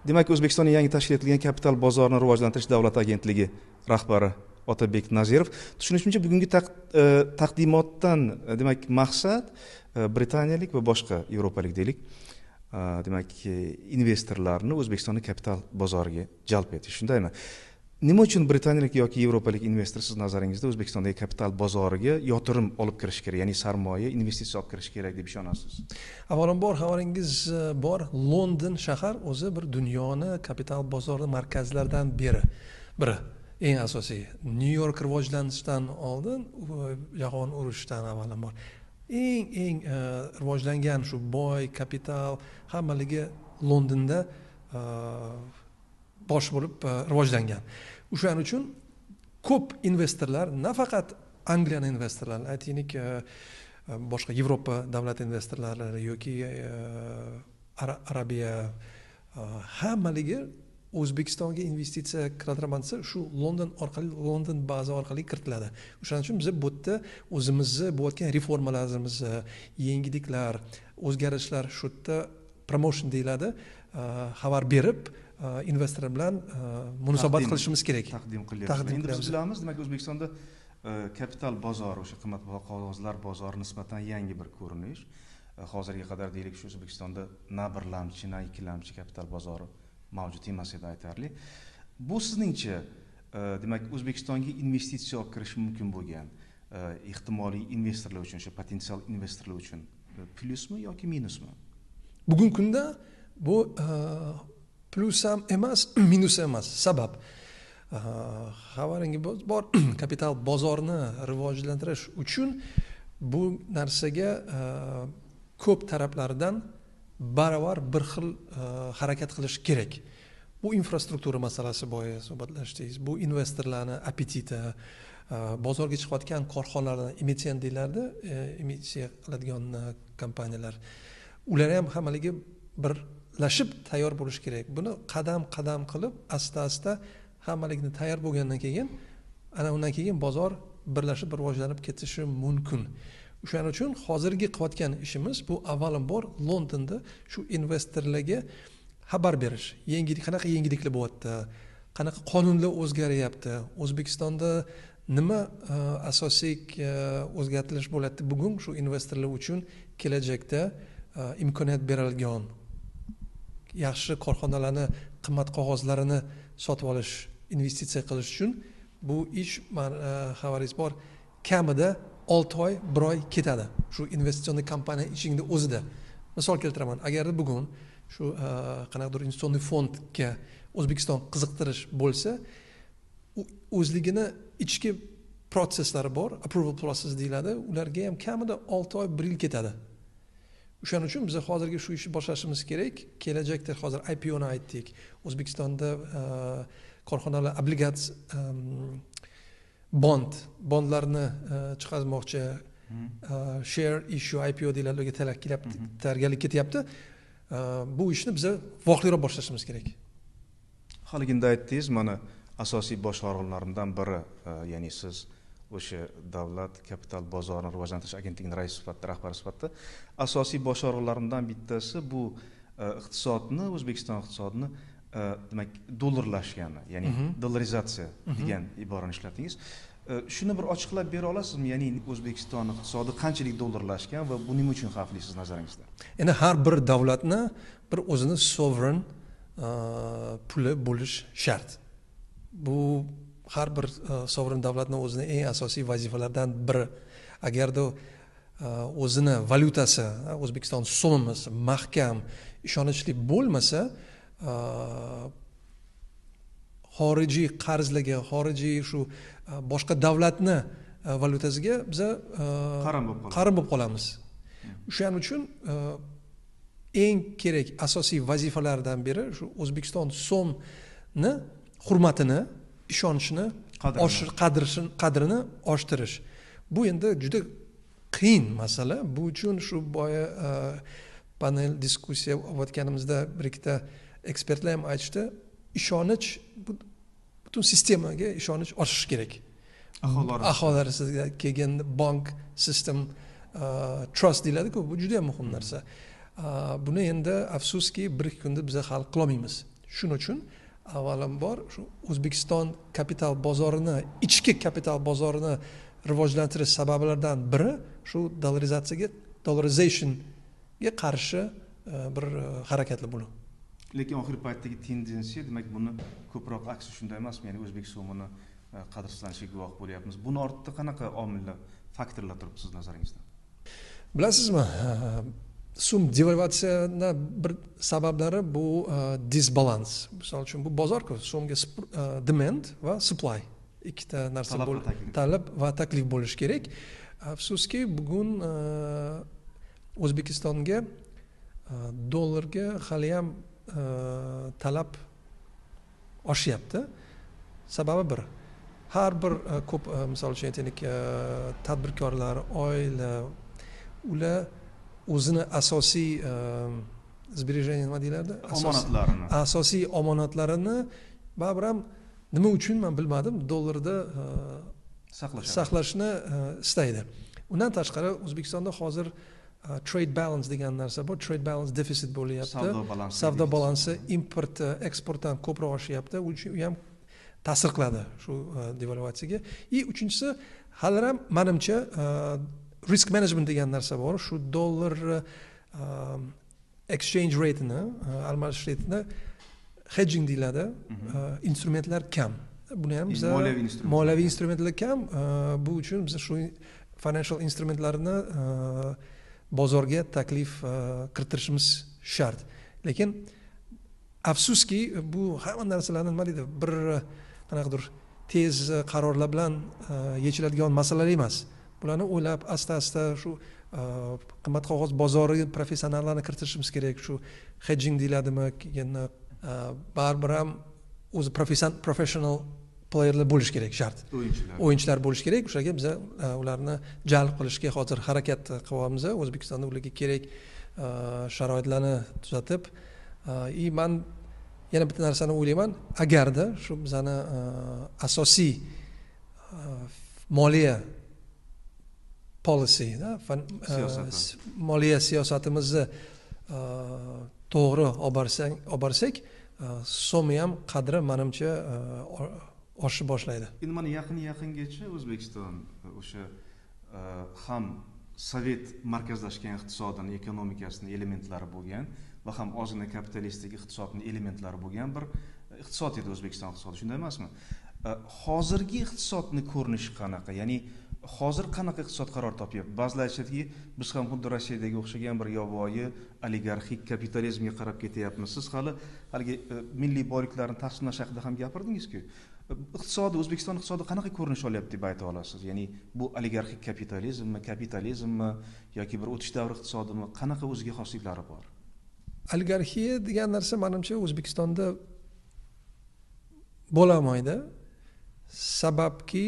Demak, O'zbekistonning yangi tashkil etilgan kapital bozorini rivojlantirish davlat agentligi rahbari Otabek Nazirov. Tushunishimcha, bugungi taqdimotdan demak maqsad britaniyalik va boshqa yevropalik deylik, demak investorlarni O'zbekistonning kapital bozoriga jalb etish, shundaymi? Nima uchun britaniyalik yoki yevropalik investor siz nazaringizda O'zbekistondagi kapital bozoriga yotirim olib kirish kerak, ya'ni sarmoya, investitsiya olib kirish kerak deb ishonasiz? Avvalambor xabaringiz bor, London shahar o'zi bir dunyoni kapital bozori markazlaridan biri. Eng asosiy, New York rivojlanishdan oldin, jahon urushidan avvalambor eng rivojlangan shu boy kapital hammaligi Londonda bosh bo'lib rivojlangan. O'shaning uchun ko'p investorlar, nafaqat Angliyani investorlari, aytaylik, boshqa Yevropa davlat investorlari yoki Arabiya, hammaligi O'zbekistonga investitsiya kiritmoqchi shu London baza orqali kiritiladi. O'shaning uchun biz bu yerda o'zimizni bo'layotgan reformalarimiz, yangiliklar, o'zgarishlar shu yerda promotion deyiladi, xabar berib investor bilan munosabat qilishimiz kerak. Taqdim qilyapmiz. Endi biz bilamiz, demak O'zbekistonda kapital bozori, o'sha qimmatbaho qog'ozlar bozori nisbatan yangi bir ko'rinish. Hozirga qadar deylik, shu O'zbekistonda na birlamchi, na ikkilamchi kapital bozori mavjud emas edi aytarli. Bu sizningcha, demak O'zbekistonga investitsiya olib kirish mumkin bo'lgan ehtimoliy investorlar uchun, o'sha potensial investorlar uchun plyusmi yoki minusmi? Bugungi kunda bu plus ham emas, minus emas. Sabab xabaringiz bor, kapital bozorini rivojlantirish uchun bu narsaga ko'p taraflardan baravar bir xil harakat qilish kerak. Bu infrastruktura masalasi bo'yicha suhbatlashdingiz. Bu investorlarning apetiti, bozorga chiqayotgan korxonalarni emitsen deyiladi, emitsiya qiladigan kompaniyalar. Ular ham hammaligi birlashib tayyor bo'lish kerak. Buni qadam qilib, asta hammalikni tayyor bo'lgandan keyin, undan keyin bozor birlashib rivojlanib ketishi mumkin. O'shaning uchun hozirgi qilayotgan ishimiz bu avvalambor Londonda shu investorlarga xabar berish. Qanaqa yangiliklar bo'lyapti, qanaqa qonunlar o'zgaryapti, O'zbekistonda nima asosiy o'zgartirish bo'lyapti bugun shu investorlar uchun kelajakda imkoniyat berilgan. Yaxshi korxonalarni qimmat qog'ozlarini sotib olish, investitsiya qilish uchun bu ish xabaringiz bor, kamida 6 oy, 1 oy ketadi. Shu investitsion kompaniya ichingda o'zida. Misol keltiraman, agarda bugun shu qanaqadir investitsion fondga O'zbekiston qiziqtirish bo'lsa, o'zligini ichki prosesslari bor, approval process deyiladi. Ularga ham kamida 6 oy, 1 yil ketadi. O'shaning uchun biz hozirgi shu ishni boshlashimiz kerak. Kelajakda hozir IPO ni aytdik. O'zbekistonda korxonalar obligatsiya bondlarni chiqarmoqchi, share issue IPO deyiladigan tayyorgarlik ketyapti. Bu ishni biz vaqtliroq boshlashimiz kerak. Haligida aytdingiz, mana asosiy bosh organlaridan biri, ya'ni siz o'sha davlat kapital bozorini rivojlantirish agentligining rais sifatida, rahbari sifatida asosiy bosh organlaridan bittasi bu iqtisodni, O'zbekiston iqtisodini demak dollarlashgani, ya'ni dollarizatsiya degan iborani ishlatingiz. Shuni bir ochiqlab bera olasizmi? Ya'ni O'zbekiston iqtisodi qanchalik dollarlashgan va bu nima uchun xavfli siz nazaringizda? Endi har bir davlatni bir o'zini sovereign puli bo'lish shart. Bu har bir sovereign davlatning o'zining eng asosiy vazifalaridan biri. Agarda o'zini valyutasi, O'zbekiston so'mimiz mahkam, ishonchli bo'lmasa, xorijiy qarzlarga, xorijiy shu boshqa davlatni valyutasiga biz qarim bo'lib qolamiz. O'shaning uchun eng kerak asosiy vazifalardan biri shu O'zbekiston so'mni hurmatini, ishonchini, qadrini oshtirish. Bu endi juda qiyin masala. Bu uchun shu boya panel diskussiya o'tganimizda bir ikkita ekspertlar ham aytishdi, ishonch, butun sistemaga ishonch oshishi kerak. Aholi orasida kelgan bank system trust deyiladi-ku, bu juda ham muhim narsa. Buni endi afsuski bir kunda biz hal qila olmaymiz. Shuning uchun avvalambor shu O'zbekiston kapital bozorini, ichki kapital bozorini rivojlantirish sabablaridan biri shu dollarizationga qarshi bir harakatli bo'luv. Lekin oxirgi paytdagi tendensiya, demak, buni ko'proq aksi shunday emasmi? Ya'ni o'zbek so'mini qadrsizlanishiga guvoh bo'lyapmiz. Buni ortida qanaqa omillar, faktorlar turibdi siz nazaringizda? Bilasizmi, so'm devalvatsiyani bir sabablari bu disbalans. Misol uchun bu bozor-ku, so'mga demand va supply ikkita narsa talab va taklif bo'lishi kerak. Afsuski, bugun O'zbekistonga dollarga hali ham talab oshyapti. Sababi bir. Har bir ko'p, misol uchun aytaylik, tadbirkorlar, oila, ular o'zini asosiy sberejeniya nima deyiladi? Omonatlarini. Asosiy omonatlarini baribir ham nima uchun men bilmadim, dollarda saqlashni istaydi. Undan tashqari O'zbekistonda hozir trade balance degan narsa bor, trade balance deficit bo'lyapti. Savdo balansi import eksportdan ko'proq oshyapti. U ham ta'sir qiladi shu devalvatsiyaga. Uchinchisi, hali ham menimcha risk management degan narsa bor. Shu dollar exchange rate'ini, almashish rate'ini hedging deyiladi. Instrumentlar kam. Buni ham biz moliyaviy instrumentlar kam. Bu uchun biz shu financial instrumentlarni bozorga taklif kiritirishimiz shart. Lekin afsuski, bu hamma narsalarni nima deydi, bir qanaqadir tez qarorlar bilan yechiladigan masalalar emas. Bularni o'ylab asta-asta shu qimmat qog'oz bozori professionallarni kiritishimiz kerak. Shu hedging deyiladimi, keyin baribir ham o'zi professional playerlar bo'lish kerak shart. O'yinchilar bo'lish kerak. O'shaga biz ularni jalb qilishga hozir harakat qilyapmiz. O'zbekistonda ularga kerak sharoitlarni tuzatib, men yana bitta narsani o'ylayman, agarda shu bizani asosiy moliya policy, moliya siyosatimizni to'g'ri olib borsak, so'mi ham qadri menimcha oshib boshlaydi. Endi mana yaqingacha O'zbekiston o'sha ham sovet markazlashgan iqtisodini, ekonomikasini elementlari bo'lgan va ham ozgina kapitalistik iqtisodning elementlari bo'lgan bir iqtisod edi O'zbekiston iqtisodi, shunday emasmi? Hozirgi iqtisodning ko'rinishi qanaqa? Ya'ni hozir qanaqa iqtisod qaror topyapti? Ba'zilar aytadiki, biz ham xuddi Rossiyadagi o'xshagan bir yovvoyi oligarxik kapitalizmga qarab ketyapmiz. Siz haligi milliy boyliklarni taqsimlash haqida ham gapirdingiz-ku. Iqtisodi, O'zbekiston iqtisodi qanaqa ko'rinish olyapti deb ayta olasiz? Ya'ni bu oligarxik kapitalizmmi yoki bir o'tish davri iqtisodimi? Qanaqa o'ziga xosliklari bor? Oligarxiya degan narsa menimcha O'zbekistonda bo'lamaydi. Sababki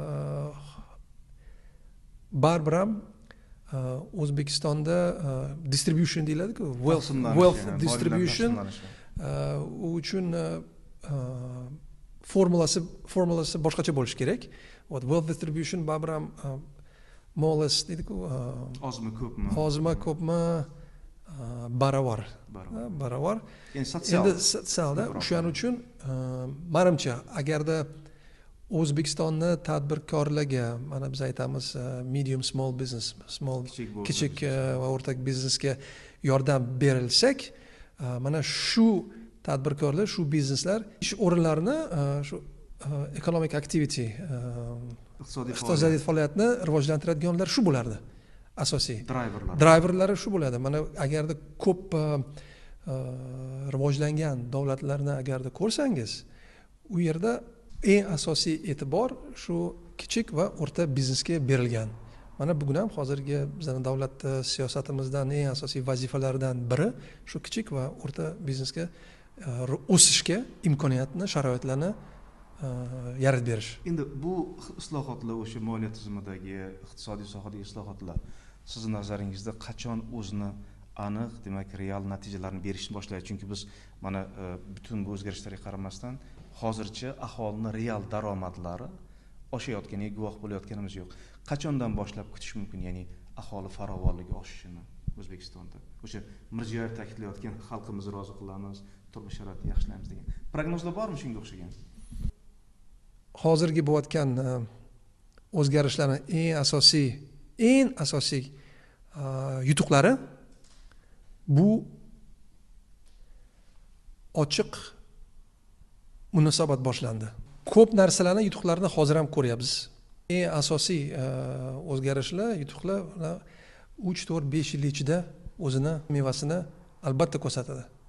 baribir ham O'zbekistonda distribution deyiladi-ku, wealth distribution uchun formulasi boshqacha bo'lishi kerak. Wealth distribution baribir ham molas deydi-ku, ozmi ko'pmi baravar. Endi sotsialda o'shaning uchun menimcha agarda O'zbekistonni tadbirkorlarga, mana biz aytamiz medium small business, kichik va o'rta biznesga yordam berilsak, mana shu tadbirkorlar, shu bizneslar ish o'rinlarini, shu economic activity, iqtisodiy faoliyatni rivojlantiradiganlar shu bo'lardi. Asosiy driverlari shu bo'ladi. Mana agarda ko'p rivojlangan davlatlarni agarda ko'rsangiz, u yerda eng asosiy e'tibor shu kichik va o'rta biznesga berilgan. Mana bugun ham hozirgi bizning davlat siyosatimizdan eng asosiy vazifalaridan biri shu kichik va o'rta biznesga o'sishga imkoniyatni, sharoitlarni yaratib berish. Endi bu islohotlar, o'sha moliya tizimidagi, iqtisodiy sohadagi islohotlar sizning nazaringizda qachon o'zini aniq, demak, real natijalarni berishni boshlaydi? Chunki biz mana butun bu o'zgarishlarga qaramasdan hozircha aholini real daromadlari oshayotganiga guvoh bo'layotganimiz yo'q. Qachondan boshlab kutish mumkin, ya'ni aholi farovonligi oshishini? O'zbekistonda. O'sha Mirziyoyev ta'kidlayotgan xalqimizni rozi qilamiz, turmush sharoitini yaxshilaymiz degan prognozlar bormi shunga o'xshagan? Hozirgi bo'layotgan o'zgarishlarning eng asosiy yutuqlari bu ochiq munosabat boshlandi. Ko'p narsalarning yutuqlarini hozir ham ko'ryapmiz. Eng asosiy o'zgarishlar, yutuqlar 3, 4, 5 yil ichida o'zini mevasini albatta ko'rsatadi.